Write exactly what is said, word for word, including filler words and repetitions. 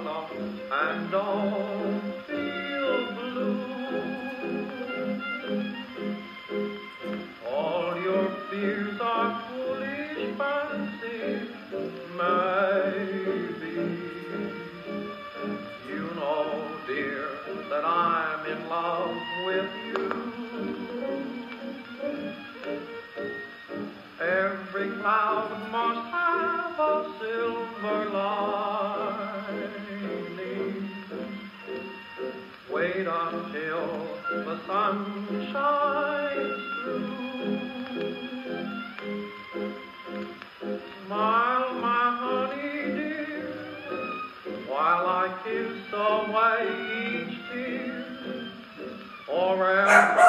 love, and don't feel blue. All your fears are foolish fancy, maybe. You know, dear, that I'm in love with you. Every cloud must have a silver lining. Wait until the sun shines through. Smile, my honey dear, while I kiss away each tear, or else